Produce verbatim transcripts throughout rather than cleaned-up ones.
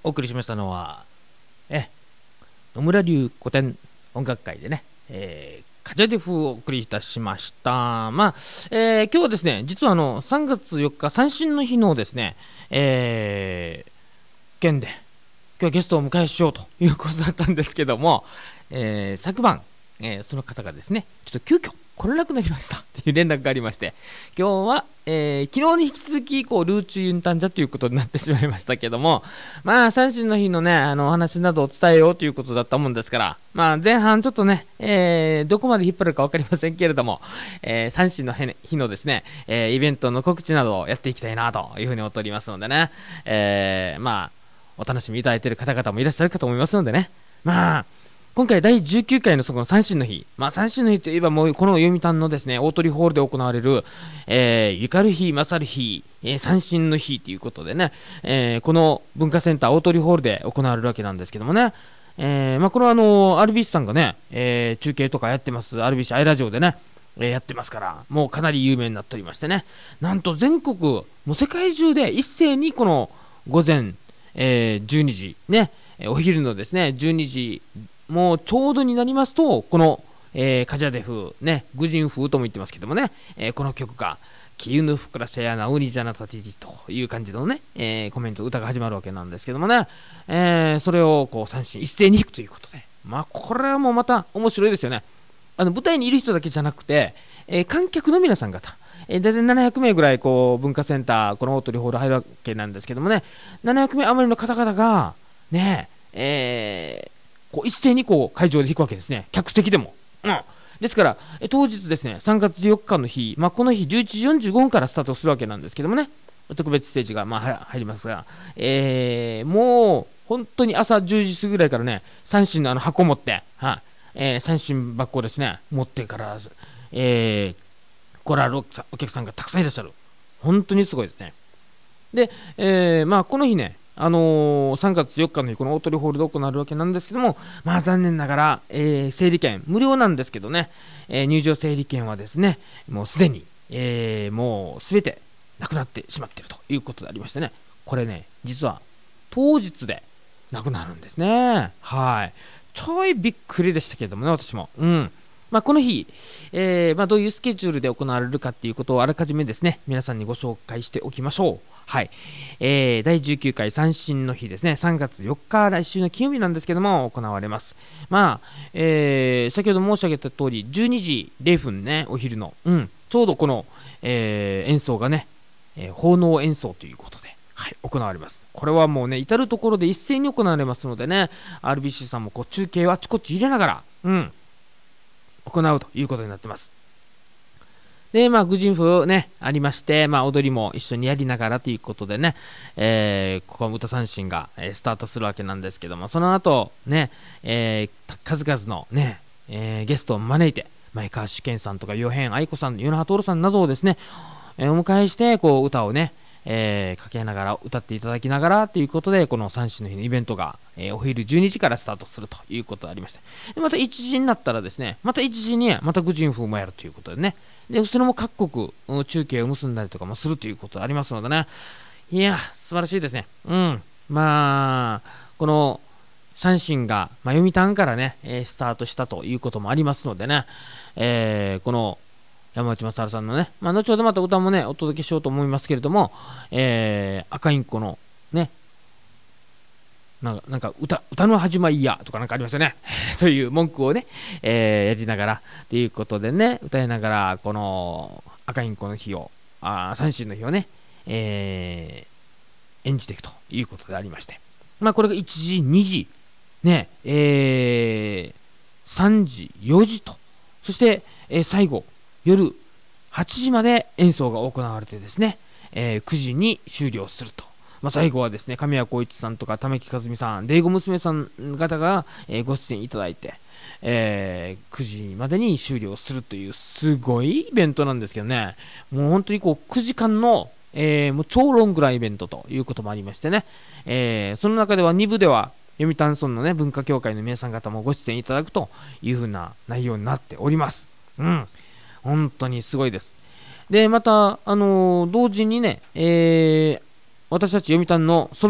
お送りしましたのは、え、野村流古典音楽会でね、えー、カジャデフをお送りいたしました。まあ、えー、今日はですね、実はあの、さんがつよっか、三振の日のですね、えー、件で、今日はゲストをお迎えしようということだったんですけども、えー、昨晩、えー、その方がですね、ちょっと急遽来れなくなりましたっていう連絡がありまして、今日は、えー、昨日に引き続きこうルーチュユンタンジャということになってしまいましたけども、まあ三振の日のね、あのお話などを伝えようということだったもんですから、まあ前半ちょっとね、えー、どこまで引っ張るか分かりませんけれども、えー、三振の日のですね、えー、イベントの告知などをやっていきたいなというふうに思っておりますのでね、えー、まあお楽しみいただいている方々もいらっしゃるかと思いますのでね、まあ今回だいじゅうきゅうかいのそこの三振の日、まあ三振の日といえばもうこの読谷のですね大鳥ホールで行われる、えー、ゆかる日、まさる日、えー、三振の日ということでね、えー、この文化センター大鳥ホールで行われるわけなんですけどもね、えー、まあこれはあの アールビーシー さんがね、えー、中継とかやってます アールビーシー アイラジオでね、えー、やってますからもうかなり有名になっておりましてね、なんと全国もう世界中で一斉にこの午前、えー、じゅうにじね、お昼のですねじゅうにじもうちょうどになりますと、この、えー、カジャデフ、ね、グジン風とも言ってますけどもね、えー、この曲が、キユヌフクラセヤナウニジャナタティティという感じのね、えー、コメント、歌が始まるわけなんですけどもね、えー、それをこう三振一斉に弾くということで、まあ、これはもうまた面白いですよね。あの舞台にいる人だけじゃなくて、えー、観客の皆さん方、えー、大体ななひゃくめいぐらいこう文化センター、この大鳥ホール入るわけなんですけどもね、ななひゃくめい余りの方々が、ね、えー、こう一斉にこう会場で弾くわけですね、客席でも。うん、ですから、え当日ですね、さんがつよっかの日、まあ、この日じゅういちじよんじゅうごふんからスタートするわけなんですけどもね、特別ステージがまあ入りますが、えー、もう本当に朝じゅうじ過ぎぐらいからね、三振のあの箱を持って、はいえー、三振箱をですね、持ってから、えー、来られるお客さんがたくさんいらっしゃる。本当にすごいですね。で、えー、まあこの日ね、あのー、さんがつよっかの日、この大鳥ホールで行われるわけなんですけども、まあ残念ながら、えー、整理券、無料なんですけどね、えー、入場整理券はですね、もうすでに、えー、もうすべてなくなってしまっているということでありましてね、これね、実は当日でなくなるんですね。はい。ちょいびっくりでしたけれどもね、私も。うん。まあ、この日、えーまあ、どういうスケジュールで行われるかということをあらかじめですね、皆さんにご紹介しておきましょう。はい。えー、だいじゅうきゅうかい三振の日ですね、さんがつよっか、来週の金曜日なんですけども、行われます。まあ、えー、先ほど申し上げた通り、じゅうにじれいふんね、お昼の、うん、ちょうどこの、えー、演奏がね、えー、奉納演奏ということで、はい、行われます。これはもうね、至るところで一斉に行われますのでね、アールビーシー さんもこう中継をあちこち入れながら、うん、行うということになってます。で、まあ、愚人風ね、ありまして、まあ、踊りも一緒にやりながらということでね、えー、ここは歌三振が、えー、スタートするわけなんですけども、その後、ね、えー、数々のね、えー、ゲストを招いて、前川主健さんとか、与辺愛子さん、与那覇徹さんなどをですね、えー、お迎えして、こう、歌をね、えー、かけながら、歌っていただきながらということで、この三振の日のイベントが、えー、お昼じゅうにじからスタートするということでありまして、でまたいちじになったらですね、またいちじにまた愚人風もやるということでね、でそれも各国中継を結んだりとかもするということがありますのでね、いや素晴らしいですね。うん、まあこの三振が、まあ、読谷からね、えー、スタートしたということもありますのでね、えー、この山内正治さんのね、まあ、後ほどまた歌もねお届けしようと思いますけれども、えー、赤インコのねなんか、なんか歌、歌の始まりやとかなんかありますよね。そういう文句をね、えー、やりながら、ということでね、歌いながら、この赤インコの日を、あ三振の日をね、えー、演じていくということでありまして。まあ、これがいちじ、にじ、ね、えー、さんじ、よじと、そして、えー、最後、夜はちじまで演奏が行われてですね、えー、くじに終了すると。まあ、最後はですね、神谷浩一さんとか玉木和美さん、デイゴ娘さん方が、えー、ご出演いただいて、えー、くじまでに終了するというすごいイベントなんですけどね、もう本当にこうくじかんの、えー、もう超ロングランイベントということもありましてね、えー、その中ではに部では読谷村のね文化協会の皆さん方もご出演いただくというふうな内容になっております。うん、本当にすごいです。で、また、あのー、同時にね、えー私たち読谷の祖母の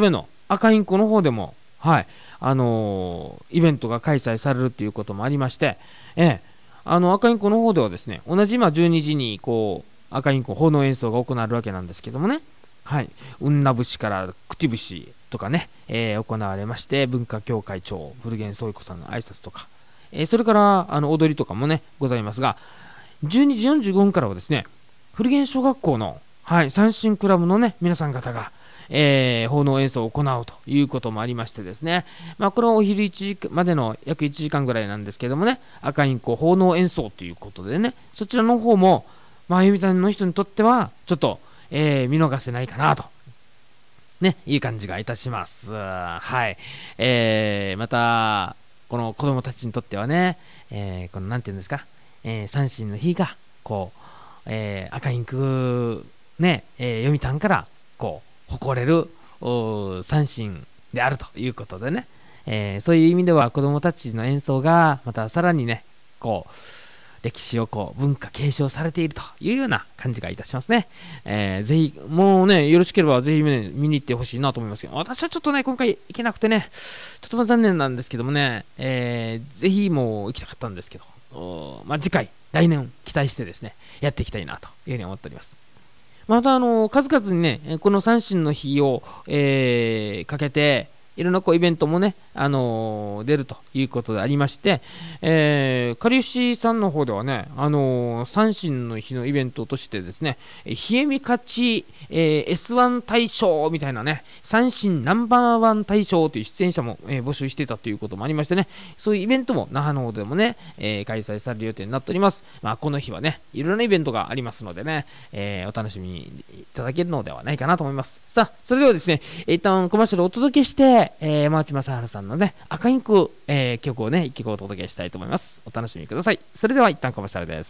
赤インコの方でも、はい、あのーイベントが開催されるということもありまして、ええ、あの赤インコの方ではですね、同じ今じゅうにじにこう赤インコ奉納演奏が行われるわけなんですけどもね、はい、雲南節から口節とかね、えー行われまして、文化協会長古源宗子さんの挨拶とか、えーそれからあの踊りとかもねございますが、じゅうにじよんじゅうごふんからはですね、古源小学校の、はい、三振クラブのね皆さん方が、えー奉納演奏を行うということもありましてですね、まあ、これはお昼いちじかんまでの約いちじかんぐらいなんですけどもね、赤インコ奉納演奏ということでね、そちらの方も、まあ、読谷の人にとってはちょっと、えー見逃せないかなと、ね、いう感じがいたします。はい。えーまた、この子供たちにとってはね、えーこのなんていうんですか、えー三振の日が、こう、えー赤インク、ね、えー読谷から、こう、誇れる、お三振であるということでね、えーそういう意味では子供たちの演奏が、またさらにね、こう、歴史をこう文化継承されているというような感じがいたしますね。えーぜひ、もうね、よろしければぜひ、ね、見に行ってほしいなと思いますけど、私はちょっとね、今回行けなくてね、とても残念なんですけどもね、えーぜひもう行きたかったんですけど、おまあ、次回、来年期待してですね、やっていきたいなというふうに思っております。また、あの数々にね、この三振の日を、えーかけて、いろんなこうイベントもね、あのー出るということでありまして、えー、かりゆしさんの方ではね、あのー三振の日のイベントとしてですね、えー冷えみ勝ち、えー エスワン 大賞みたいなね、三振ナンバーワン大賞という出演者も、えー募集していたということもありましてね、そういうイベントも那覇の方でもね、えー開催される予定になっております。まあ、この日はね、いろいろなイベントがありますのでね、えーお楽しみいただけるのではないかなと思います。さあ、それではですね、一旦コマーシャルをお届けして、えー、山内正治さんのね、赤インク、えー曲をね、一曲お届けしたいと思います。お楽しみください。それでは一旦コマーシャルです。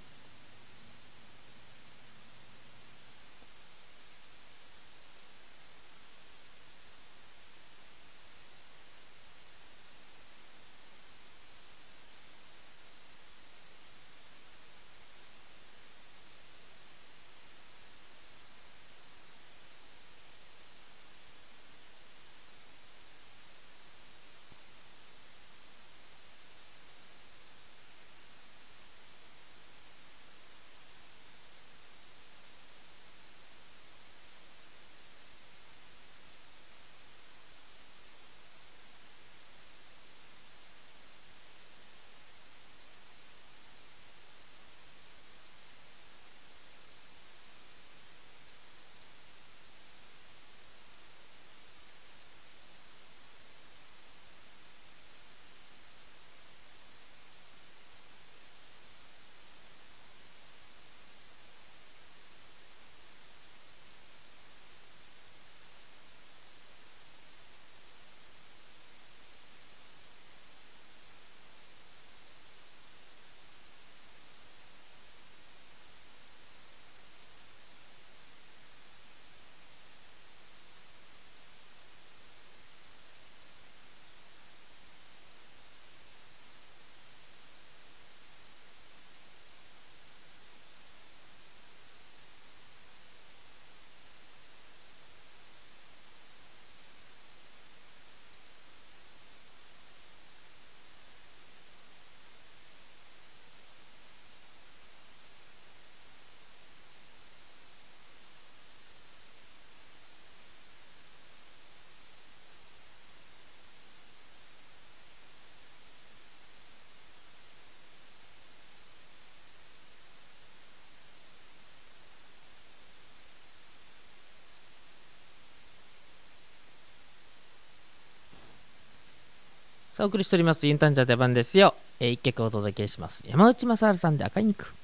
さあ、お送りしております。インターンジャー出番ですよ。えー、一曲お届けします。山内正治さんで赤い肉。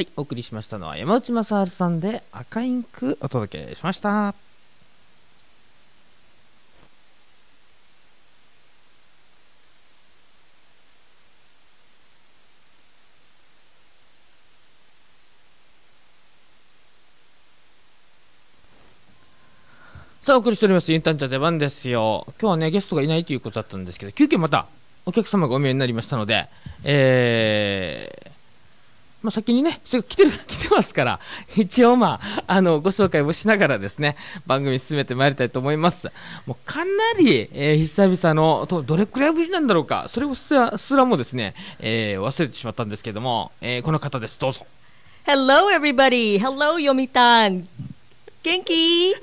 はい、お送りしましたのは山内正治さんで赤インクお届けしました。さあ、お送りしておりますインターンチャー出番ですよ。今日はねゲストがいないということだったんですけど、急遽またお客様がお見えになりましたので、えーまあ、先にねそれ来てる来てますから、一応まああのご紹介をしながらですね番組進めてまいりたいと思います。もうかなり、えー、久々のとどれくらいぶりなんだろうか、それをすらすらもですね、えー、忘れてしまったんですけども、えー、この方です。どうぞ。 Hello everybody! Hello 読谷元気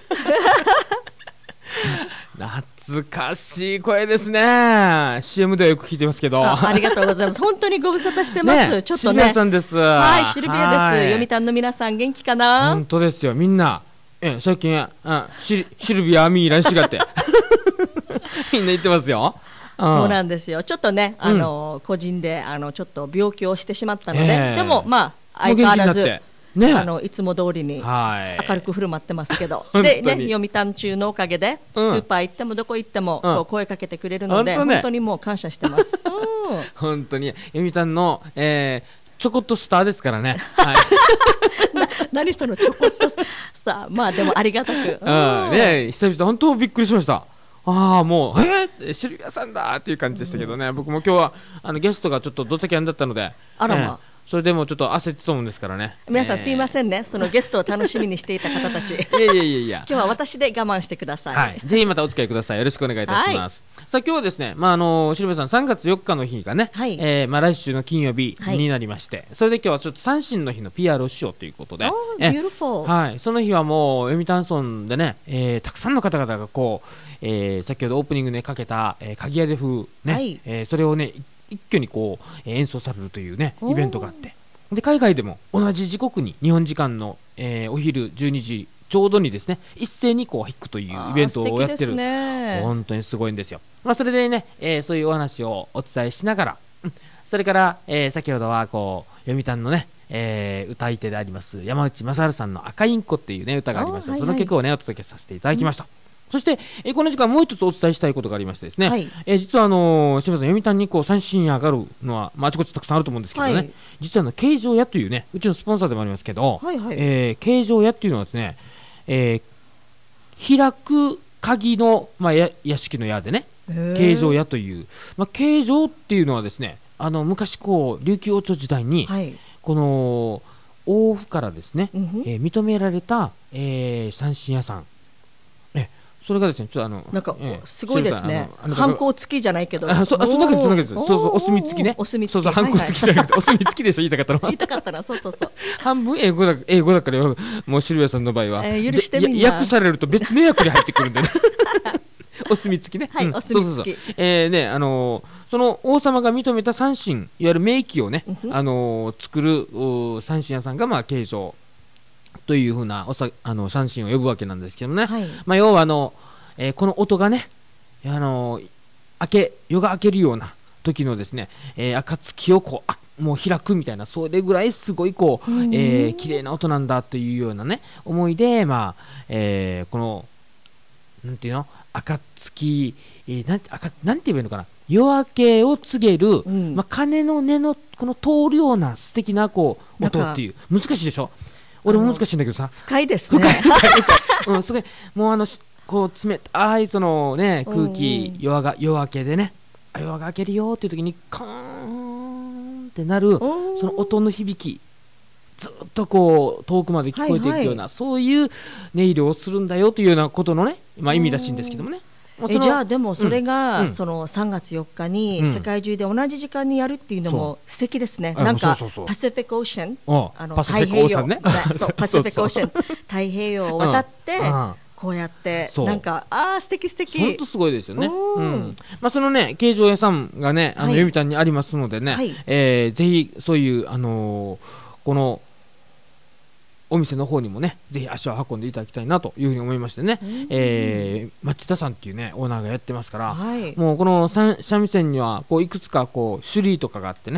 懐かしい声ですね。 シーエム ではよく聞いてますけど、 あ, ありがとうございます。本当にご無沙汰してます、 ね、 ちょっとね、 シルビアさんです。 はい、シルビアです。 はい読谷の皆さん元気かな。 本当ですよ。みんなえ最近あシ, シルビアミーらしがってみんな言ってますよ。 そうなんですよ。ちょっとね、あの、うん、個人であのちょっと病気をしてしまったので、えー、でもまあ相変わらずね、あのいつも通りに明るく振る舞ってますけど、でね、読谷中のおかげで、うん、スーパー行ってもどこ行っても、うん、こう声かけてくれるので、本当ね、本当にもう感謝してます。うん、 本当に読谷の、えー、ちょこっとスターですからね。はい、 な何そのちょこっとスター、まあでもありがたく、 うんね、久々本当びっくりしました。ああもうえー、シルビアさんだっていう感じでしたけどね、うん、僕も今日はあのゲストがちょっとドタキャンだったので、 あらまあ、えーそれでもちょっと焦ってたもんですからね。 皆さんすいませんね、えー、そのゲストを楽しみにしていた方たち。いやいやいやいや、 今日は私で我慢してください。 はい、ぜひまたお付き合いください。よろしくお願いいたします。はい、さあ今日はですね、まああのシルビアさんさんがつよっかの日がね、はい、えー、まあ来週の金曜日になりまして、はい、それで今日はちょっと三振の日の ピーアール をしようということで、はい、その日はもう読谷村でね、えー、たくさんの方々がこう、えー、先ほどオープニングでかけた、えー、鍵屋で風ね、はい、えー、それをね一挙にこう、えー、演奏されるというねイベントがあって。で海外でも同じ時刻に日本時間の、えー、お昼じゅうにじちょうどにですね一斉にこう弾くというイベントをやってる、ね、本当にすごいんですよ。まあ、それでね、えー、そういうお話をお伝えしながら、うん、それから、えー、先ほどはこう読谷のね、えー、歌い手であります山内正治さんの赤インコっていうね歌がありました、はいはい、その曲をねお届けさせていただきました。うん、そして、えー、この時間もう一つお伝えしたいことがありましてですね、はい、えー、実はあのー、柴田さん読谷にこう三振上がるのは、まあ、あちこちたくさんあると思うんですけどね、はい、実はあの形状屋というねうちのスポンサーでもありますけど、はいはい、えー、形状屋っていうのはですね、えー、開く鍵の、まあ、や屋敷の屋でね形状屋という、まあ、形状っていうのはですねあの昔こう琉球王朝時代に、はい、この王府からですね、うん、えー、認められた、えー、三振屋さん、それがですね、ちょっとあのなんか、ええ、すごいですね。反抗付きじゃないけど、 あ、そ、あ、そんな感じ、そんな感じです。そうそう、お墨付きね。 お墨付き。 そうそう、反抗付きじゃなくて、お墨付きでしょ、言いたかったのは。 言いたかったな、そうそうそう。 半分英語だ、英語だからよ、もうシルビアさんの場合は、 えー、許してみんな。 訳されると別迷惑に入ってくるんでね。お墨付きね。 はい、お墨付き。 えー、ね、あのー、その王様が認めた三振、いわゆる名器をね、あのー、作る三振屋さんがまあ継承というふうなおさあの三振を呼ぶわけなんですけどもね。はい、まあ要はあの。えー、この音がね、あのー、明け夜が明けるような時のですね、えー、暁をこうあもう開くみたいな、それぐらいすごいこう、えー、綺麗な音なんだというようなね思いで、まあえー、このなんていうの暁、えー、なんて赤なんて言えばいいのかな、夜明けを告げる、うん、まあ、鐘の音のこの通るような素敵なこう音っていう難しいでしょ。俺も難しいんだけどさ、 深いですね。深い深い深い、うん、すごいもうあのこう冷たいそのね空気、夜が夜明けでね、夜が明けるよっていう時にカーンってなるその音の響き、ずっとこう遠くまで聞こえていくような、はいはい、そういう音色をするんだよというようなことのね、まあ、意味らしいんですけどもね。 えじゃあでもそれが、うん、そのさんがつよっかに世界中で同じ時間にやるっていうのも素敵ですね。うん、なんかパシフィックオーシャン、あの太平洋、ね、そうパシフィックオーシャン太平洋を渡って、うんうん、こうやってなんかあー素敵素敵、 本当すごいですよね。うん、まあそのね形状屋さんがねあの読谷にありますのでね、はい、えー、ぜひそういうあのー、このお店の方にもねぜひ足を運んでいただきたいなというふうに思いましてね、えー、町田さんっていうねオーナーがやってますから、はい、もうこの三味線にはこういくつかこう種類とかがあってね、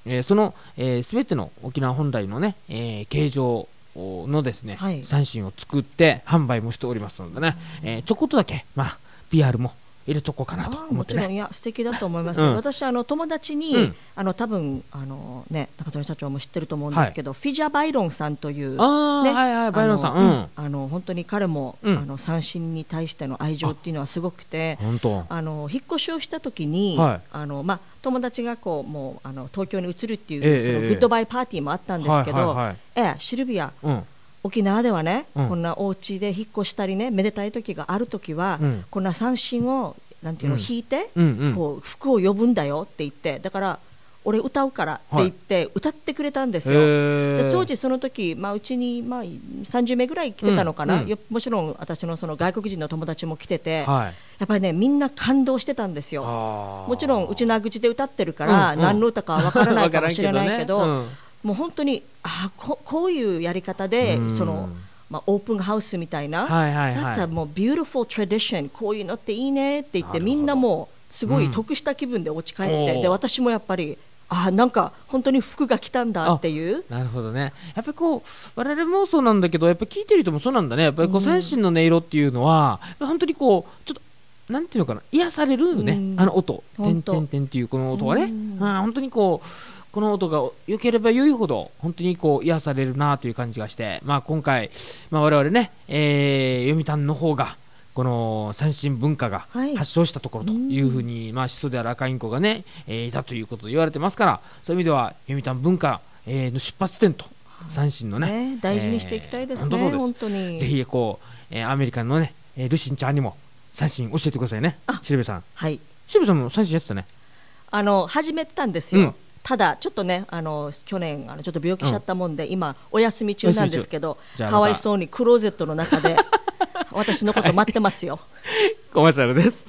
えー、そのすべ、えー、ての沖縄本来のね、えー、形状のですね、はい、三線を作って販売もしておりますのでね、えー、ちょこっとだけ、まあ、ピーアール も入れとこうかなと思ってね。 もちろん、いや素敵だと思います、うん、私あの友達に、うん、あの多分あの、ね、中曽根社長も知ってると思うんですけど、はい、フィジャ・バイロンさんという、ね、 はいはい、バイロンさん、うん、 あの本当に彼も、うん、あの三線に対しての愛情っていうのはすごくて、あの引っ越しをした時に、はい、あのまあ、友達がこうもうあの東京に移るっていう、えー、そのグッドバイパーティーもあったんですけど、ええ、シルビア、うん、沖縄ではね、うん、こんなお家で引っ越したりね、めでたい時がある時は、うん、こんな三線をなんていうの、うん、弾いて、うんうん、こう服を呼ぶんだよって言って、だから俺歌うからって言って、はい、歌ってくれたんですよ。で当時その時、まあ、うちに、まあ、さんじゅうめいぐらい来てたのかな、うんうん、もちろん私 の, その外国人の友達も来てて、はい、やっぱりねみんな感動してたんですよ。もちろん内縄口で歌ってるから、うんうん、何の歌かわからないかもしれないけど、ね、うん、もう本当にあ こ, こういうやり方で、うん、そのまあ、オープンハウスみたいな、はいはいはい、That's a もう beautiful tradition、 こういうのっていいねって言って、みんなもうすごい得した気分でお家帰って、うん、で私もやっぱりあなんか本当に服が来たんだっていう。 なるほどね。やっぱりこう我々もそうなんだけど、やっぱ聞いてる人もそうなんだね。やっぱりこう三線の音色っていうのは、うん、本当にこうちょっとなんていうのかな、癒されるよね、うん、あの音、てんてんてんっていうこの音はね、うん、あ本当にこうこの音が良ければ良いほど本当にこう癒されるなという感じがして、まあ、今回、まあ、我々ね、えー、読谷の方がこの三線文化が発祥したところというふうに、はい、まあ、始祖である赤インコがね、えー、いたということで言われてますから、そういう意味では読谷文化、えー、の出発点と三線の ね, ね大事にしていきたいですね、えー、本当にぜひこう、えー、アメリカのねルシンちゃんにも三線教えてくださいね。シルベさん、はい、シルベさんも三線やってたね。 あの始めたんですよ、うん、ただちょっとねあの去年あのちょっと病気しちゃったもんで、うん、今お休み中なんですけど、かわいそうにクローゼットの中で私のこと待ってますよ。 コマーシャルです。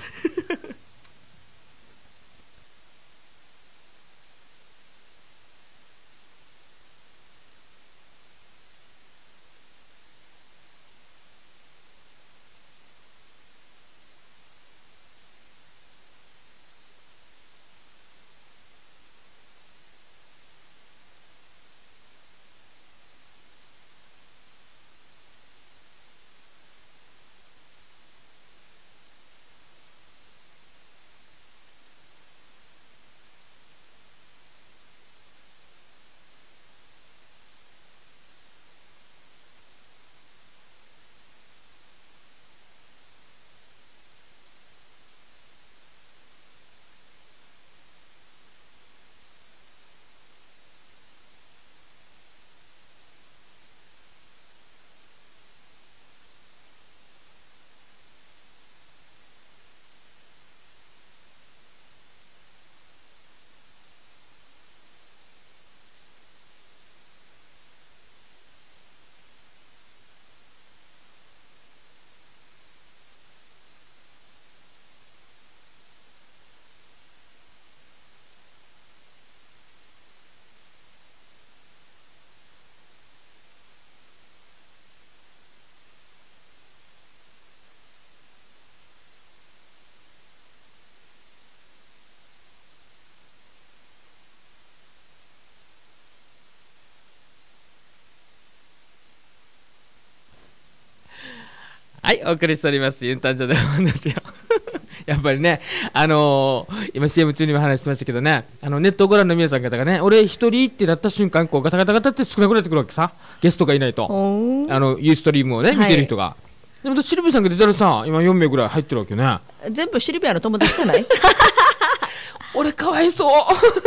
はい、お送りしておりますユンタンジャでなんですよ。やっぱりね、あのー、今 シーエム 中にも話してましたけどね、あのネットをご覧の皆さん方がね、俺一人ってなった瞬間、こうガタガタガタって少なくなってくるわけさ、ゲストがいないと、あのユーストリームをね、見てる人が。はい、でもシルビアさんが出たらさ、今よんめいぐらい入ってるわけよね。 全部シルビアの友達じゃない？ 俺かわいそう。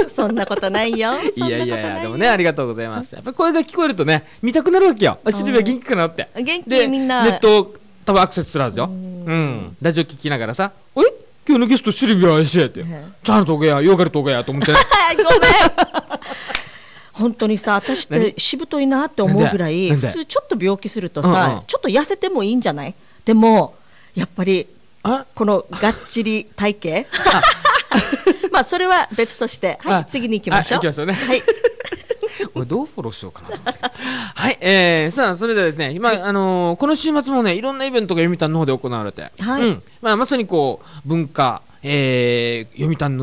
そんなことないよ。 いやいやいや、でもね、ありがとうございます。やっぱり声が聞こえるとね、見たくなるわけよ。シルビア元気かなって。 元気みんな。 ネット多分アクセスするはずよ。うん。ラジオ聞きながらさ、え今日のゲストシルビアやしやって。ちゃんとおげや、よがれとおげやと思ってね。 ごめん。本当にさ、私ってしぶといなって思うぐらい、普通ちょっと病気するとさ、ちょっと痩せてもいいんじゃない？でもやっぱりこのがっちり体型。まあそれは別として、はい、次に行きましょう。 行きましょうね。はい。俺どうフォローしようかなと思って。はい、えー、さあそれではですね、今、はい、あのー、この週末もね、いろんなイベントが読谷の方で行われて、はい、うん、まあまさにこう文化、えー、読谷のね、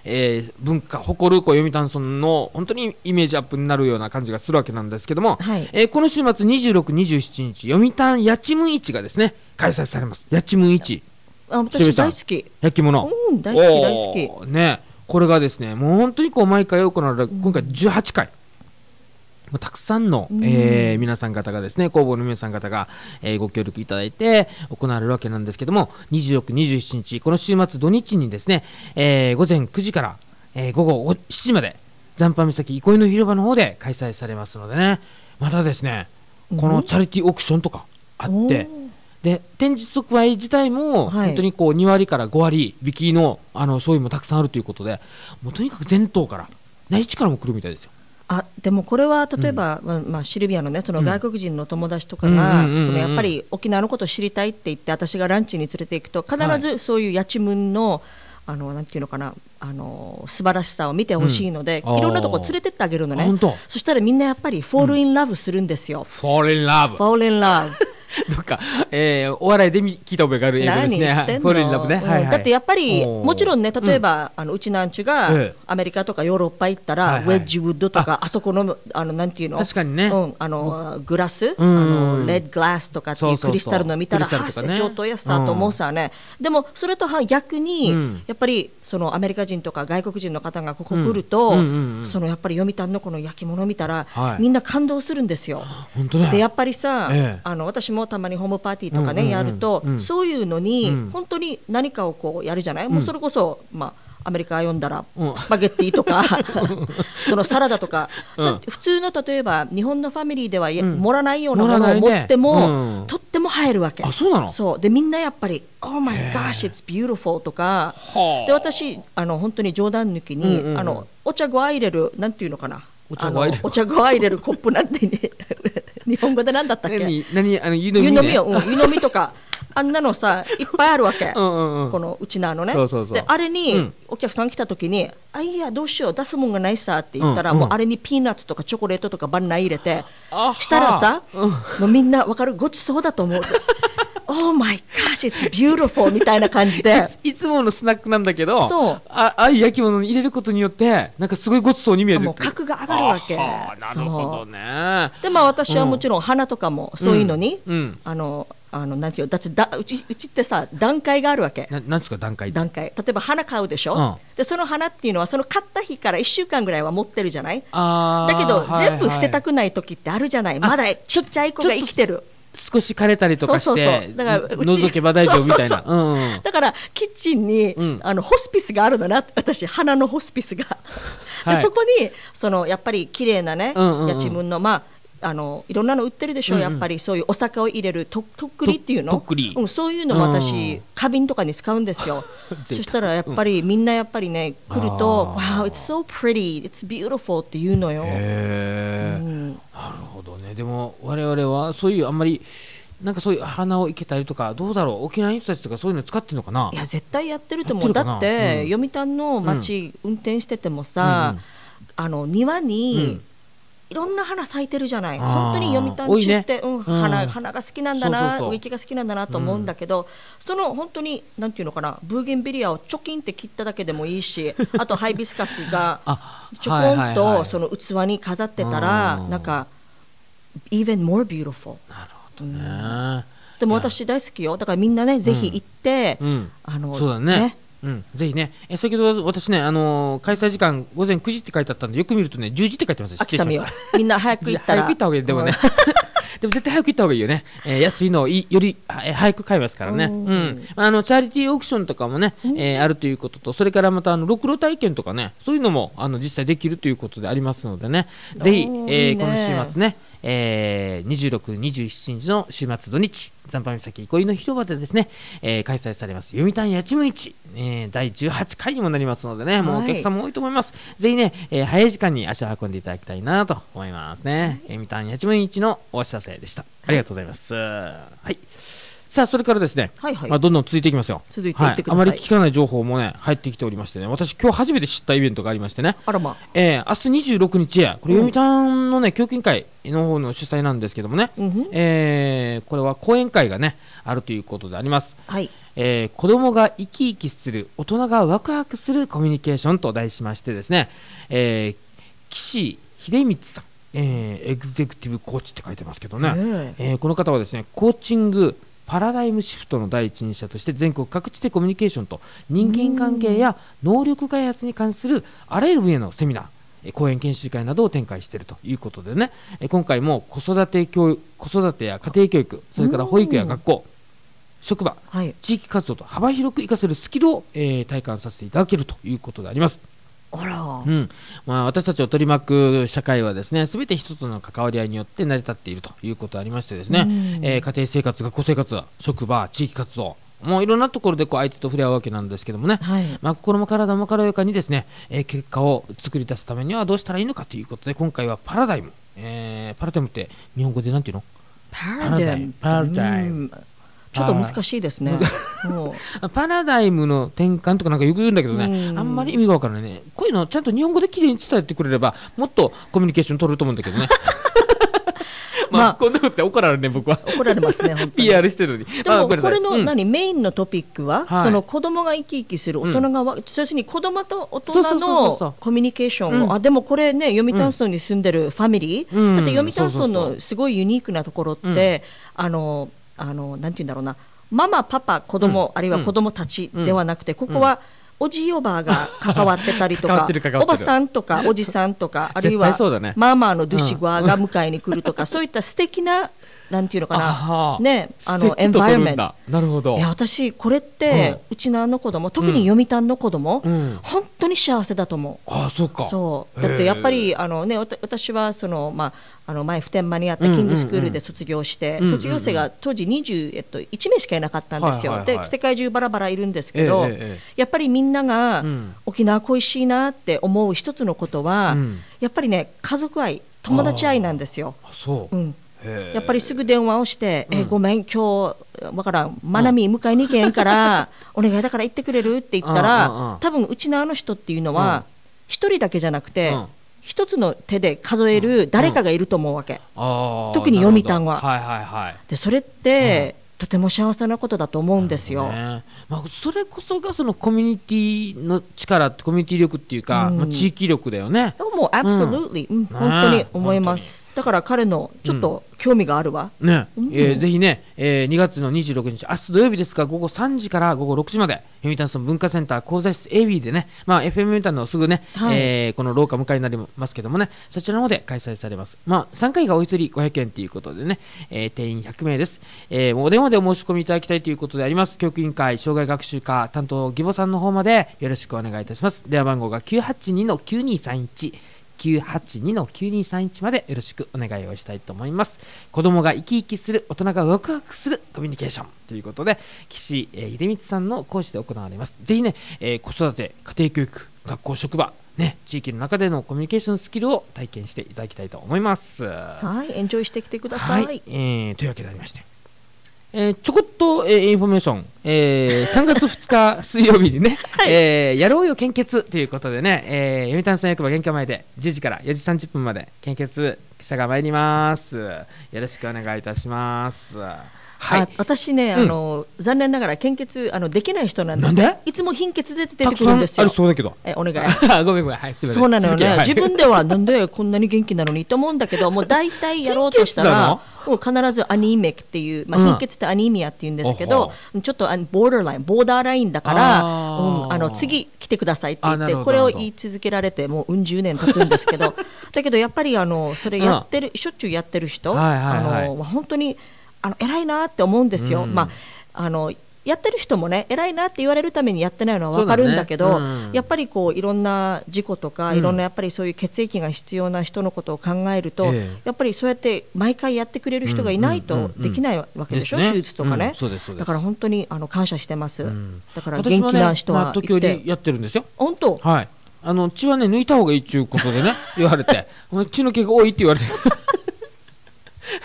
えー、文化誇るこう読谷村の本当にイメージアップになるような感じがするわけなんですけども、はい、えー、この週末にじゅうろく、にじゅうしちにち読谷やちむ市がですね開催されます。やちむ市、 あ、私大好き、 焼き物、 うん、大好き大好きね。これがですねもう本当にこう毎回行われる、今回じゅうはちかい、うん、たくさんの、えー、皆さん方がですね、工房の皆さん方が、えー、ご協力いただいて行われるわけなんですけども、にじゅうろく、にじゅうしちにちこの週末土日にですね、えー、ごぜんくじから、えー、午後しちじまで残波岬憩いの広場の方で開催されますのでね、またですねこのチャリティーオークションとかあって、で展示即売自体も本当にこうにわりからごわり引き の, あの商品もたくさんあるということで、もうとにかく全島から内地からも来るみたいですよ。 あ、でもこれは例えば、うん、まあ、シルビアのねその外国人の友達とかがやっぱり沖縄のことを知りたいって言って私がランチに連れて行くと必ずそういうやちむんのあのなんていうのかな、あの素晴らしさを見てほしいので、うん、いろんなとこ連れてってあげるのね。そしたらみんなやっぱりフォールインラブするんですよ。 フォールインラブフォールインラブどっか、えー、お笑いで聞いた覚えがある英語ですね。フォールインラブね、うん、はいはい、だってやっぱりもちろんね、例えば、うん、あのうちなんちゅが、ええ、アメリカとかヨーロッパ行ったら、はいはい、ウェッジウッドとか あ, あそこのあのなんていうの、 確かにね、 うん、あのグラス、うん、あのレッドグラスとかっていうクリスタルの見たらはっせ上等やさと思うさね、うん、でもそれとは逆に、うん、やっぱりそのアメリカ人とか外国人の方がここ来ると、うんうんうんうん、そのやっぱり読谷のこの焼き物を見たら、はい、みんな感動するんですよ。 本当だ。 でやっぱりさ、ええ、あの私もたまにホームパーティーとかね、うんうんうん、やると、うん、そういうのに、うん、本当に何かをこうやるじゃない、うん、もうそれこそ、まあアメリカ読んだら、うん、スパゲッティとかそのサラダとか、うん、普通の例えば日本のファミリーでは、うん、盛らないようなものを持っても、ね、うん、とっても映えるわけ。 あ、そうなの。 そうでみんなやっぱり Oh my gosh it's beautiful とかで、私あの本当に冗談抜きに、うんうん、あのお茶ごわ入れるなんていうのかな、 お茶ごわ入れるお茶ごわ入れるコップなんてね日本語で何だったっけ、 何何あの湯飲み、ね、 湯飲みよ、うん、湯飲みとかあんなのさいっぱいあるわけうんうん、うん、このうちなのね。そうそうそうであれに、うん、お客さん来た時にあいやどうしよう出すもんがないさって言ったら、うんうん、もうあれにピーナッツとかチョコレートとかバナナ入れてしたらさ、うん、もうみんなわかるごちそうだと思うOh my gosh it's beautiful みたいな感じでいつものスナックなんだけど、そう あ, ああいう焼き物に入れることによってなんかすごいごちそうに見える。 もう格が上がるわけ。 なるほどね。 でまあ私はもちろん花とかもそういうのに、うんうん、あのあのなんていうだってだうちうちってさ段階があるわけ。 ななんですか段階。 段階。例えば花買うでしょ、うん、でその花っていうのはその買った日からいっしゅうかんぐらいは持ってるじゃない。あだけど、はいはい、全部捨てたくない時ってあるじゃない。まだちっちゃい子が生きてる。 少し枯れたりとかしてそうそうそうだから覗けば大丈夫みたいな。 だからキッチンに、うん、あのホスピスがあるのな、私花のホスピスがで、はい、そこにそのやっぱり綺麗なね、うんうんうん、やちむんのまああのいろんなの売ってるでしょ、うんうん、やっぱりそういうお酒を入れる と, とっくりっていうの、うん、そういうのも私、うん、花瓶とかに使うんですよそしたらやっぱり、うん、みんなやっぱりね来ると Wow it's so pretty it's beautiful って言うのよ。 へー、うん、なるほどね。でも我々はそういうあんまりなんかそういう花を生けたりとかどうだろう、沖縄の人たちとかそういうの使ってるのかな。 いや絶対やってると思う。だって、うん、読谷の街、うん、運転しててもさ、うんうん、あの庭に、うんいろんな花咲いてるじゃない。本当に読谷地って、ねうん、花, 花が好きなんだな、植木が好きなんだなと思うんだけど、うん、その本当になんていうのかな、ブーゲンビリアをチョキンって切っただけでもいいし、あとハイビスカスがちょこんとその器に飾ってたら、なんか even more beautiful。 なるほどね。うん、 でも私大好きよ。だからみんなねぜひ行って、うんうん、あのそうだね。ねうん、ぜひね、え先ほど私ね、あのー、開催時間ごぜんくじって書いてあったんでよく見るとねじゅうじって書いてます。 秋雨よみんな早く行ったら早く行った方がいい。でもねでも絶対早く行った方がいいよね、えー、安いのをより、えー、早く買いますからね。うん、あのチャリティーオークションとかもね、えー、あるということと、それからまたあのろくろ体験とかね、そういうのもあの実際できるということでありますのでね、ぜひ、えー、いいね、この週末ね、えー、にじゅうろく、にじゅうしちにちの週末土日残波岬憩いの広場でですね、えー、開催されます読谷やちむ市、えー、だいじゅうはちかいにもなりますのでね、もうお客さんも多いと思います。ぜひね、えー、早い時間に足を運んでいただきたいなと思いますね。読谷やちむ市のお知らせでした。ありがとうございます。はい、 さあそれからですね、 はいはい、 まあ、どんどん続いていきますよ。 続いていってください。 はい、あまり聞かない情報もね入ってきておりましてね、私今日初めて知ったイベントがありましてね、 あらまあ、 えー、明日にじゅうろくにちこれ読谷のね教育委員会の方の主催なんですけどもね、うん、えー、これは講演会がねあるということであります。 はい、 えー、子どもが生き生きする大人がワクワクするコミュニケーションと題しましてですね、えー、岸秀光さん、えー、エグゼクティブコーチって書いてますけどね、えーえー、この方はですねコーチングパラダイムシフトの第一人者として全国各地でコミュニケーションと人間関係や能力開発に関するあらゆる分野のセミナー、講演研修会などを展開しているということでね、今回も子育て教育、子育てや家庭教育、それから保育や学校、職場、はい、地域活動と幅広く活かせるスキルを、えー、体感させていただけるということであります。 あら、 うんまあ、私たちを取り巻く社会はですね全て人との関わり合いによって成り立っているということがありましてですね、えー、家庭生活、学校生活、職場、地域活動、もういろんなところでこう相手と触れ合うわけなんですけどもね、はい、まあ、心も体も軽やかにですね、えー、結果を作り出すためにはどうしたらいいのかということで、今回はパラダイム、えー、パラダイムって日本語でなんていうの？ パラダイム、パラダイム、ちょっと難しいですね。もうパラダイムの転換とかなんかよく言うんだけどね、あんまり意味がわからないね。こういうのちゃんと日本語できれいに伝えてくれればもっとコミュニケーション取ると思うんだけどね。まあ、こんなことで怒られるね、僕は。 怒られますね、本当に。 ピーアール してるのに。 でも、これの何、メインのトピックは、その子供が生き生きする、大人が、要するに子供と大人のコミュニケーションを、あ、でもこれね、読谷村に住んでるファミリー、だって読谷村のすごいユニークなところって、あの、あの、なんていうんだろうな、ママ、パパ、子供、あるいは子供たちではなくて、ここは、おじいおばあが関わってたりとか、おばさんとかおじさんとか、あるいはママのドゥシグワが迎えに来るとか、そういった素敵な、なんていうのかな、ね、あのエンバイロメント。 なるほど。 いや、私これって、うちのあの子供、特に読谷の子供、本当に幸せだと思う。 あ、そうか。 そう。だってやっぱりあのね、私はそのまあ。あの前普天間にあったキングスクールで卒業して、卒業生が当時にじゅう、えっと、いちめいしかいなかったんですよ。で世界中バラバラいるんですけど、やっぱりみんなが沖縄恋しいなって思う一つのことは、やっぱりね、家族愛、友達愛なんですよ。 そう、 うん、やっぱりすぐ電話をして「えごめん今日わからんまなみ迎えに行けんからお願いだから行ってくれる?」って言ったら、多分うちのあの人っていうのは一人だけじゃなくて一つの手で数える誰かがいると思うわけ、特に読谷は。 はいはいはい、 でそれって、とても幸せなことだと思うんですよ。 ね、まあ、それこそがそのコミュニティの力、コミュニティ力っていうか、うん、まあ、地域力だよね。 もう absolutely、うん、本当に思います。だから彼のちょっと興味があるわ。 うん、ね、うん、えー、ぜひね、えー、にがつのにじゅうろくにち、明日土曜日ですが、午後さんじから午後ろくじまで、読谷村文化センター講座室 エービー でね、まあ、エフエム 読谷のすぐね、はい、えー、この廊下向かいになりますけどもね、そちらの方で開催されます。まあ、参加費がお一人ごひゃくえんということでね、えー、定員ひゃくめいです。えー、お電話でお申し込みいただきたいということであります。教育委員会障害学習課担当義母さんの方までよろしくお願いいたします。電話番号が きゅうはちにのきゅうにさんいち きゅうはちにのきゅうにさんいちまでよろしくお願いをしたいと思います。子供が生き生きする、大人がワクワクするコミュニケーションということで、岸、えー、秀光さんの講師で行われます。ぜひね、えー、子育て、家庭教育、学校、職場、ね、地域の中でのコミュニケーションスキルを体験していただきたいと思います。 はい、エンジョイしてきてください。はい、 えー、というわけでありまして、えー、ちょこっと、えー、インフォメーション、えー、さんがつふつか水曜日にね、はい、えー、やろうよ献血ということでね、えー、読谷村役場玄関前でじゅうじからよじさんじゅっぷんまで献血記者が参ります。よろしくお願いいたします。はい、 あ、私ね、うん、あの残念ながら献血あのできない人なんです。なんで？いつも貧血で出てくるんですよ。 あれそうだけど。 え、お願い。 ごめんごめん、はい、すみません。 そうなのよね。はい、自分ではなんでこんなに元気なのにと思うんだけど、もう大体やろうとしたら、もう必ずアニメックっていう、まあ、貧血ってアニミアって言うんですけど、うん、ちょっとボーダーライン、ボーダーラインだから、あ、うん、あの次来てくださいって言って、これを言い続けられてもううん十年経つんですけど、だけどやっぱりあのそれやってる、うん、しょっちゅうやってる人、はいはいはい、あの本当にあの偉いなって思うんですよ。うん、まああのやってる人もね偉いなって言われるためにやってないのは分かるんだけど、ね、うん、やっぱりこういろんな事故とか、うん、いろんなやっぱりそういう血液が必要な人のことを考えると、えー、やっぱりそうやって毎回やってくれる人がいないとできないわけでしょ、手術とかね、うん、だから本当にあの感謝してます。うん、だから元気な人は行って、まあ、時折やってるんですよ。 本当、 はい、あの血はね抜いた方がいいっていうことでね言われて血の毛が多いって言われて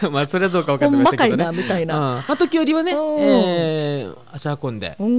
まあそれはどうか分かってましたけどね。 ほんまかいなみたいな。 うん、まあ時折はね、えー、足運んで、 うん、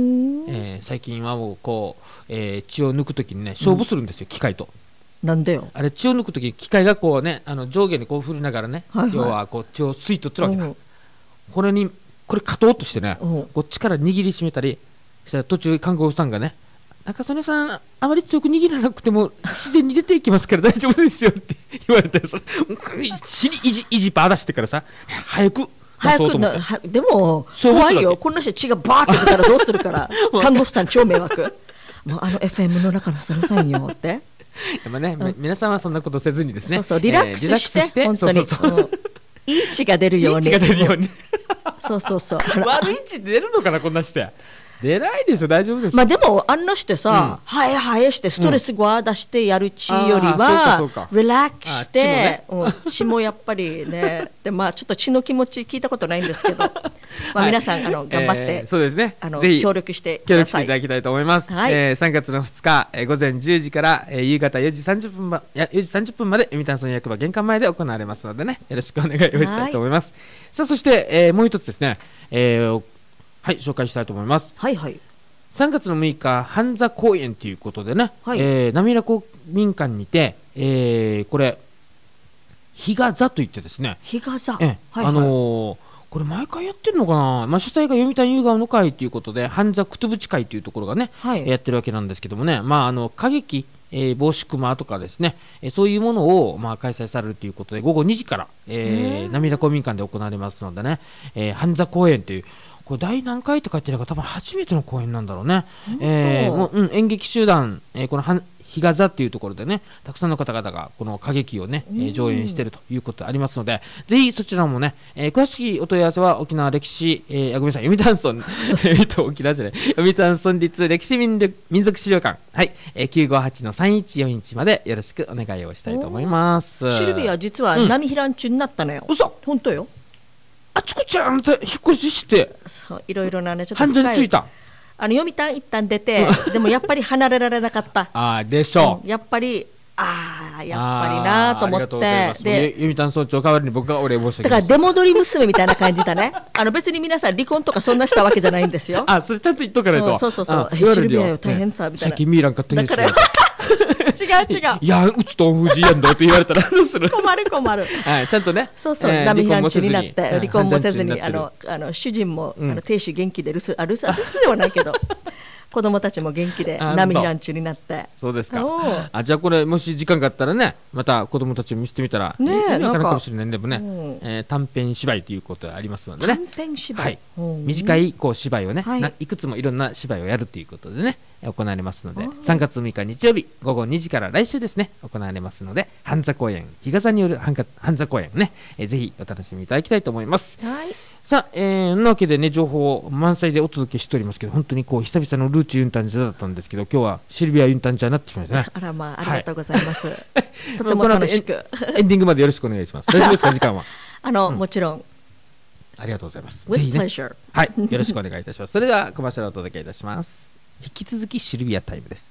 えー、最近はもうこう、えー、血を抜くときにね勝負するんですよ、うん、機械と。 なんでよ。 あれ血を抜くとき機械がこうねあの上下にこう振りながらね、はいはい、要はこう血を吸い取ってるわけだ、うん、これにこれ勝とうとしてね、うん、こっちから握りしめたりしたら途中看護婦さんがね、中曽根さんあまり強く握らなくても自然に出ていきますから大丈夫ですよって言われて、それ尻いじいじば出してからさ早く早くなはでも怖いよ、こんな人血がバーって出たらどうするから看護婦さん超迷惑もうあの エフエム の中の曽根さんよってまあね、うん、皆さんはそんなことせずにですね、 そうそうリラックスして、えー、して本当にそうそうそう、うん、いい血が出るように、いい血が出るようにそうそうそう悪い血出るのかなこんなして出ないですよ、大丈夫ですよ。 まあでもあんなしてさ、うん、ハエハエしてストレスが出してやる血よりは、うん、リラックスして血も、ねうん、血もやっぱりねで、まあ、ちょっと血の気持ち聞いたことないんですけど、まあ、皆さん、はい、あの頑張って、えー、 そうですね、 あのぜひ協力して協力していただきたいと思います、はい、えー、さんがつのふつか、えー、午前じゅうじから、えー、夕方よじさんじゅっぷんまよじさんじゅっぷんまで読谷村役場玄関前で行われますのでね、よろしくお願いをしたいと思います。さあそして、えー、もう一つですね、えー、はい紹介したいと思います。 はいはい、 さんがつのむいか半座公園ということでね、はい、えー、浪良公民館にて、えー、これ日が座といってですね、 日が座、 えーはいはい、あのー、これ毎回やってるのかな、まあ、主催が読谷夕顔の会ということで半座くつぶち会というところがね、はい、やってるわけなんですけどもね、まあ、あの歌劇、えー、帽子熊とかですね、えー、そういうものを、まあ、開催されるということでごごにじから、えー、浪良公民館で行われますのでね、えー、半座公演というこれ第何回って書いてるか多分初めての公演なんだろうね、えーもううん、演劇集団、えー、この日が座っていうところでねたくさんの方々がこの歌劇をね、えー、上演しているということでありますので、ぜひそちらもね、えー、詳しいお問い合わせは沖縄歴史、えー、ごめんなさい読谷村沖縄じゃない読谷村立歴史民族資料館、はい、えー、きゅうごはちのさんいちよんいちまでよろしくお願いをしたいと思います。 シルビア実は波平んちになったのよ、うん、 嘘本当よ、 あちこちあなた引っ越ししてそういろいろなねちょっと半座についた、 あの読谷一旦出てでもやっぱり離れられなかったあーでしょう、 うん、やっぱりああやっぱりなと思って、 で読谷村長代わりに僕がお礼申し上げます。 だから出戻り娘みたいな感じだねあの別に皆さん離婚とかそんなしたわけじゃないんですよあそれちゃんと言っとかないと、 うん、そうそうそう、シルビアよ大変さみたいな、 さっきミイラン勝手にだから違う違ういやうちとお藤井やんだって言われたらどうする困る困る、 はい、ちゃんとねそうそう、えー、波平んちになって離婚もせずに、あのあの主人も、うん、あの亭主元気で留守あ留守留守ではないけど子供たちも元気で波平んちになって。 そうですか。あじゃあこれもし時間があったらねまた子供たちを見せてみたら、ね、意味わからないかもしれないんでもね、うん、えー、短編芝居ということがありますのでね、 短編芝居、 はい、短いこう芝居をね、はい、いくつもいろんな芝居をやるということでね行われますので、さんがつむいか日曜日ごごにじから来週ですね行われますので、半座公演日傘による半座公演ね、えー、ぜひお楽しみいただきたいと思います。 はい、 さあ、えー、なわけでね情報満載でお届けしておりますけど、本当にこう久々のルーチユンタンジャだったんですけど、今日はシルビアユンタンジャになってしまいましたね。 あらまあありがとうございます、はい、とても楽しくエンディングまでよろしくお願いします大丈夫ですか時間はあの、うん、もちろんありがとうございます。 With ぜひね、 pleasure はい、よろしくお願いいたしますそれではコマーシャルをお届けいたします。引き続きシルビアタイムです。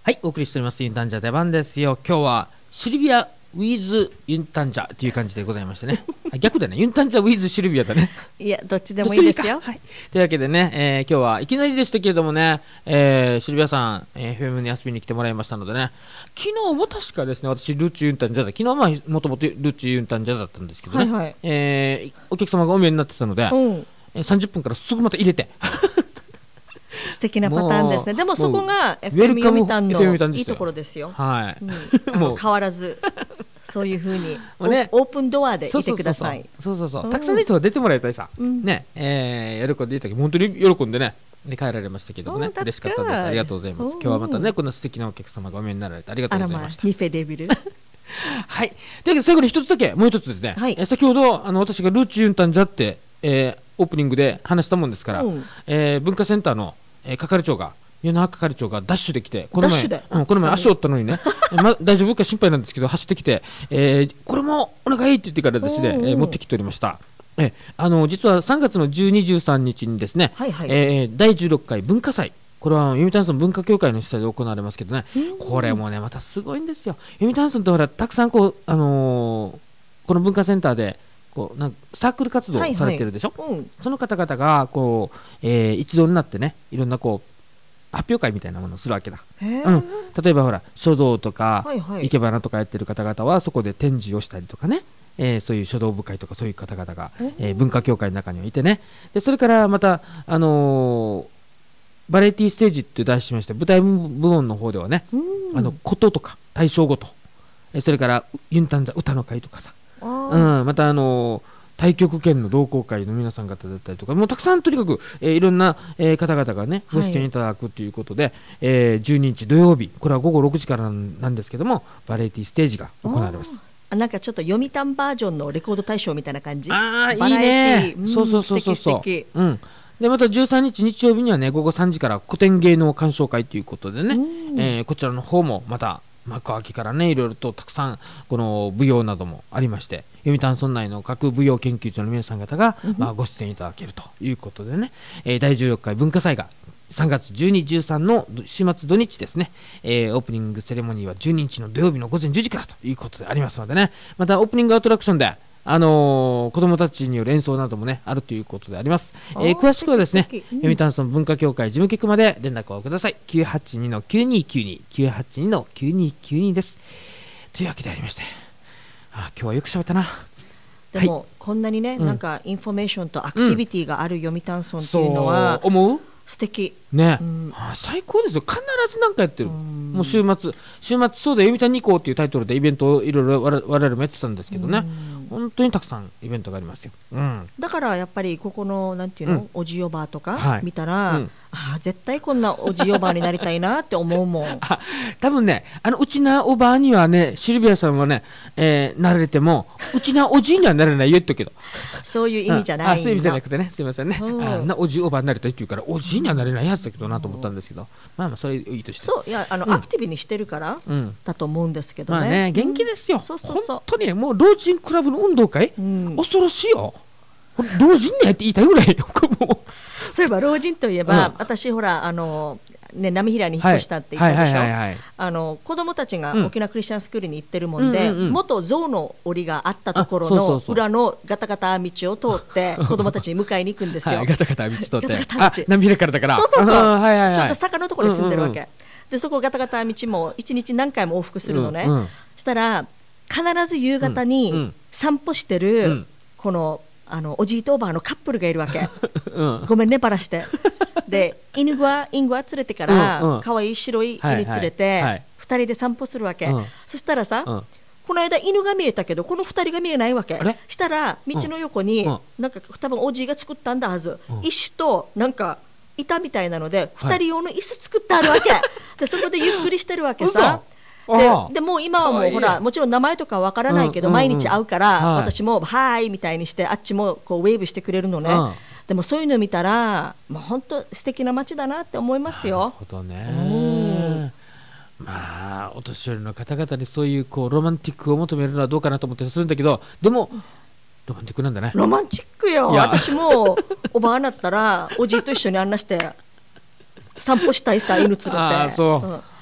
はい、お送りしておりますユンタンジャ出番ですよ。今日はシルビアウィズユンタンジャという感じでございましてね逆でね、ユンタンジャウィズシルビアだねいや、どっちでもいいですよ。 はい、というわけでね、えー、今日はいきなりでしたけれどもね、えー、シルビアさん、えー、エフエム に遊びに来てもらいましたのでね、昨日も確かですね、私ルッチユンタンジャだ、昨日はまあもともとルッチユンタンジャだったんですけどね、はいはい、えー、お客様がお見えになってたので、うんえー、さんじゅっぷんからすぐまた入れて素敵なパターンですね。でもそこが エフエム 読谷のいいところですよ。 はい、 うん、もう変わらずそういう風に、ね、オープンドアでいてください。 そうそうそう、たくさんの人が出てもらいたいさ、うん、ね、えー、喜んでいたけど本当に喜んでね、で帰られましたけどもね、嬉しかったです。ありがとうございます。今日はまたね、こんな素敵なお客様がお見えになられてありがとうございました。 ニフェデビルはい。というわけで最後に一つだけ、もう一つですね、はい、え先ほどあの私がルーチユンタンジャって、えー、オープニングで話したもんですから、うん、えー、文化センターの、えー、係長が与那覇係長がダッシュで来て、この前、うん、この前足折ったのにねま、大丈夫か心配なんですけど走ってきて、えー、これもお願いって言ってからですね、えー、持ってきておりました。えあの実はさんがつのじゅうに、じゅうさんにちにですね、はいはい、えー、だいじゅうろっかい文化祭、これは読谷村文化協会の主催で行われますけどね、これもねまたすごいんですよ。読谷村ってほらたくさんこう、あのー、この文化センターでこうなんかサークル活動をされてるでしょ、はいはい、うん、その方々がこう、えー、一堂になってね、いろんなこう発表会みたいなものをするわけだ。うん、例えばほら書道とか、はいはい、生け花とかやってる方々はそこで展示をしたりとかね、えー、そういう書道部会とかそういう方々が、えー、文化協会の中にはいてね、でそれからまた、あのー、バラエティステージって題しまして舞台部門の方ではね、あの琴とか大正琴、えー、それからユンタンザ歌の会とかさ、うん、またあのー太極拳の同好会の皆さん方だったりとか、もうたくさんとにかく、えー、いろんな、えー、方々がねご出演いただくということで、はい、えー、じゅうににち土曜日、これはごごろくじからなんですけども、バラエティステージが行われます。 あ、なんかちょっと読谷バージョンのレコード大賞みたいな感じ。 ああ、いいね、うん、そうそうそうそうそう、うん、でまたじゅうさんにち日曜日にはねごごさんじから古典芸能鑑賞会ということでね、えー、こちらの方もまた幕開きからねいろいろとたくさんこの舞踊などもありまして、読谷村内の各舞踊研究所の皆さん方が、うん、まあ、ご出演いただけるということでね、えー、だいじゅうろっかい文化祭がさんがつじゅうに、じゅうさんの週末土日ですね、えー、オープニングセレモニーはじゅうににちの土曜日のごぜんじゅうじからということでありますのでね、またオープニングアトラクションであのー、子どもたちによる演奏などもねあるということであります。えー、詳しくはですね、読谷村文化協会事務局まで連絡をください。きゅうはちにのきゅうにきゅうに きゅうはちにのきゅうにきゅうにです。というわけでありまして、あ、今日はよく喋ったな。 でも、はい、こんなにね、うん、なんかインフォメーションとアクティビティがある読谷村っていうのは、 うん、思う素敵ね、うん、はあ、最高ですよ。必ず何かやってる、うん、もう週末週末そうだ読谷に行こうっていうタイトルでイベントをいろいろ我々もやってたんですけどね、うん、本当にたくさんイベントがありますよ、うん、 だからやっぱりここのなんていうの、うん、おじおばとか見たら、はい、うん、あ、絶対こんなおじおばになりたいなって思うもんあ、多分ね、あのうちなおばあにはね、シルビアさんはね、えー、なれてもうちなおじいにはなれないよって言うけどそういう意味じゃないんだ。 あ、そういう意味じゃなくてね、すいませんね、うん、あなおじおばになりたいって言うからおじいにはなれないやつだけどなと思ったんですけど、うん、まあまあそれいいとして、 そう、いや、あの、うん、アクティブにしてるから、うん、だと思うんですけどね、 まあね、元気ですよ、うん、 そうそうそう、 本当にもう老人クラブの運動会、うん、恐ろしいよ、老人ねって言いたいぐらいよもうそういえば老人といえば、うん、私ほらあのね、波平に引っ越したって言ったでしょ。あの子供たちが沖縄クリスチャンスクールに行ってるもんで、うんうんうん、元象の檻があったところの裏のガタガタ道を通って子供たちに迎えに行くんですよ、はい、 ガタガタ道通ってあ、波平からだから、 そうそうそう、はいはいはい、ちょっと坂のところに住んでるわけ、うんうんうん、でそこガタガタ道もいちにち何回も往復するのね、うんうん、したら必ず夕方に散歩してる、うんうん、このあのおじいとおばあのカップルがいるわけ、うん、ごめんねばらしてで犬グワイングワ連れてから、うんうん、かわいい白い犬連れて、はいはいはい、ふたりで散歩するわけ、うん、そしたらさ、うん、この間犬が見えたけどこのふたりが見えないわけ。したら道の横に、うん、なんか多分おじいが作ったんだはず、うん、石となんか板みたいなのでふたり用の椅子作ってあるわけ、はい、でそこでゆっくりしてるわけさ。で, でもう今はもうほらもちろん名前とかわからないけど、うんうんうん、毎日会うから、はい、私もはーいみたいにしてあっちもこうウェーブしてくれるのね、うん、でもそういうの見たらもう本当素敵な街だなって思いますよ。 なるほどね、うん、まあお年寄りの方々にそういうこうロマンティックを求めるのはどうかなと思ってするんだけど、でもロマンティックなんだね。 ロマンチックよ。私もおばあなったらおじいと一緒にあんなして散歩したいさ、犬連れて。 あそう、うん、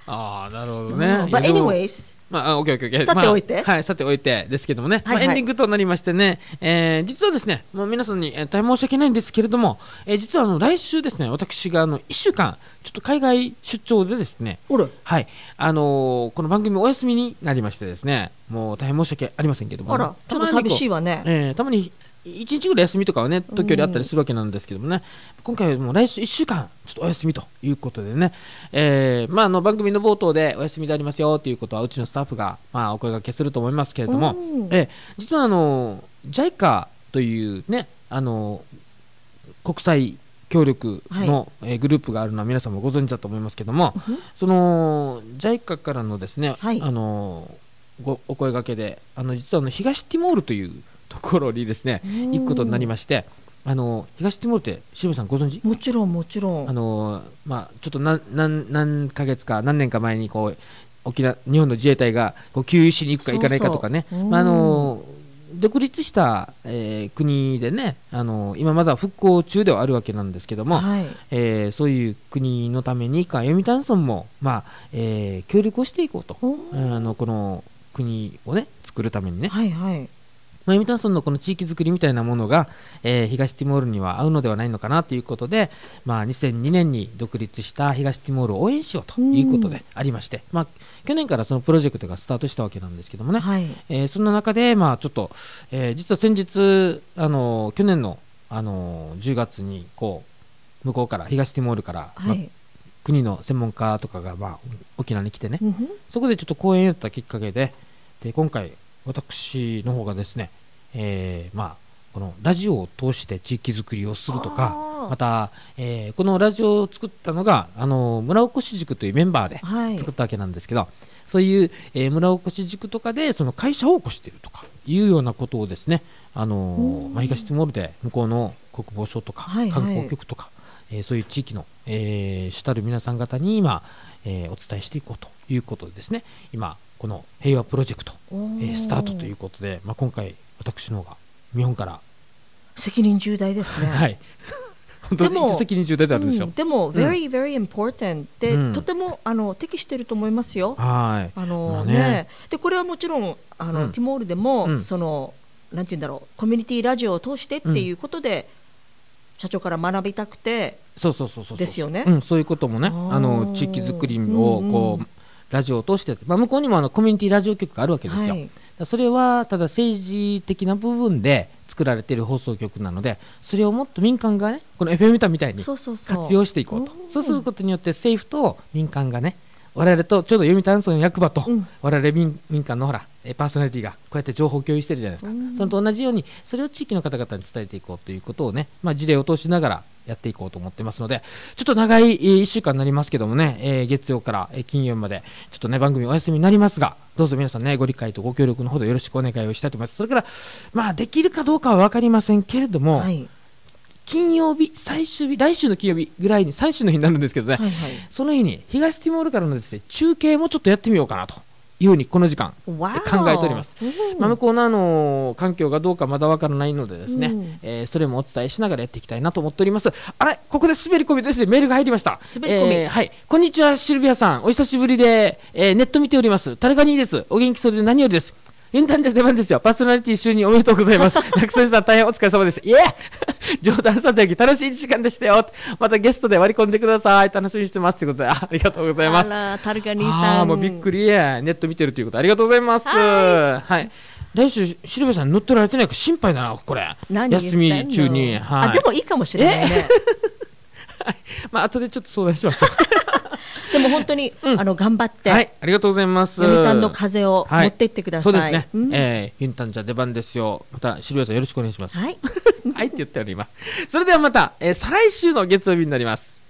ああ、なるほどね。 But anyways、 まあ、オッケーオッケーオッケー。 さておいて、 まあ、はい、さておいてですけどもね、 はいはい、 まあ、エンディングとなりましてね、えー、実はですね、もう皆さんに、えー、大変申し訳ないんですけれども、えー、実はあの来週ですね、私があのいっしゅうかん、ちょっと海外出張でですね、はい、あのー、この番組お休みになりましてですね、もう大変申し訳ありませんけども、 あら、ちょっと寂しいわね。 えー、たまにいちにちぐらい休みとかはね、時折あったりするわけなんですけどもね、今回はもう来週いっしゅうかん、ちょっとお休みということでね、えーまあ、あの番組の冒頭でお休みでありますよということは、うちのスタッフが、まあ、お声掛けすると思いますけれども、えー、実はあの ジャイカ というね、あの国際協力の、はい、えー、グループがあるのは皆さんもご存知だと思いますけども、うん、その ジャイカ からのですね、はい、あのごお声掛けで、あの実はあの東ティモールというところにですね行くことになりまして、あの東ティモールって渋谷さんご存知？ もちろんもちろん。 あの、まあ、ちょっと何何何ヶ月か何年か前にこう沖縄日本の自衛隊がこう給油しに行くか行かないかとかね、そうそう、まあ、あの独立した、えー、国でね、あの今まだ復興中ではあるわけなんですけども、はい、えー、そういう国のためにか読谷村も、まあえー、協力をしていこうと、あのこの国をね作るためにね。はいはい、まあ、読谷村のこの地域づくりみたいなものが、えー、東ティモールには合うのではないのかなということで、まあ、にせんにねんに独立した東ティモールを応援しようということでありまして、まあ、去年からそのプロジェクトがスタートしたわけなんですけどもね、はい、えー、そんな中で、まあ、ちょっと、えー、実は先日あの去年の、あのじゅうがつにこう向こうから東ティモールから、はい、まあ、国の専門家とかが、まあ、沖縄に来てね、うん、そこでちょっと講演やったきっかけで、で今回私の方がですね、えーまあ、このラジオを通して地域づくりをするとか、また、えー、このラジオを作ったのがあの村おこし塾というメンバーで作ったわけなんですけど、はい、そういう、えー、村おこし塾とかでその会社を起こしているとかいうようなことをですね、あの、まあ、東ティモールで向こうの国防省とか、はいはい、観光局とか、えー、そういう地域の、えー、主たる皆さん方に今、えー、お伝えしていこうということでですね、今この平和プロジェクト、えー、スタートということで、まあ、今回私の方が日本から責任重大ですね。 はい、本当に責任重大であるんですよ。 うん、でも、うん、very very important で、うん、とてもあの適していると思いますよ。はい、あの、まあねね、でこれはもちろんあの、うん、ティモールでも、うん、そのなんていうんだろう、コミュニティラジオを通してっていうことで、うん、社長から学びたくてですよね。 うん、そういうこともね、あの地域づくりをこう、うんうん、ラジオを通して、まあ、向こうにもあのコミュニティラジオ局があるわけですよ。はい、それはただ政治的な部分で作られている放送局なので、それをもっと民間がね、この エフエム みたいに活用していこうと。そうすることによって政府と民間がね、我々とちょうど読谷村の役場と、うん、我々 民, 民間のほらパーソナリティがこうやって情報共有してるじゃないですか、うん、それと同じようにそれを地域の方々に伝えていこうということをね、まあ、事例を通しながらやっていこうと思ってますので、ちょっと長いいっしゅうかんになりますけどもね、えー、月曜から金曜までちょっとね番組お休みになりますが、どうぞ皆さんねご理解とご協力のほどよろしくお願いをしたいと思います。それからまあできるかどうかは分かりませんけれども、はい、金曜日最終日、来週の金曜日ぐらいに最終の日になるんですけどね、はいはい、その日に東ティモールからのですね中継もちょっとやってみようかなというふうにこの時間考えております。まあ、向こうのあの環境がどうかまだわからないのでですね、うん、えー、それもお伝えしながらやっていきたいなと思っております。あれ、ここで滑り込みですね、メールが入りました。 滑り込み、 えー、はい、こんにちはシルビアさん、お久しぶりで、えー、ネット見ております。タルガニーです。お元気そうで何よりです。ユンタンジャ出番ですよ。パーソナリティ就任おめでとうございます。薬草さん大変お疲れ様です。いえ冗談さておき楽しいいちじかんでしたよ。またゲストで割り込んでください。楽しみにしてますということで あ, ありがとうございます。 あらタルガニーさん、 あもうびっくりや、ネット見てるということありがとうございます。はい、はい、来週シルベさん乗ってられてないか心配だなこれ。休み中に、 はい、あでもいいかもしれないね。 はい、まあ後でちょっと相談します。 でも本当に、うん、あの頑張って、 はい、ありがとうございます。 読谷の風を持っていってください。 はい、そうですね、うん、えー、ユンタンじゃ出番ですよ。またシルベさんよろしくお願いします。 はい、 はいって言ったよね今。それではまた、えー、再来週の月曜日になります。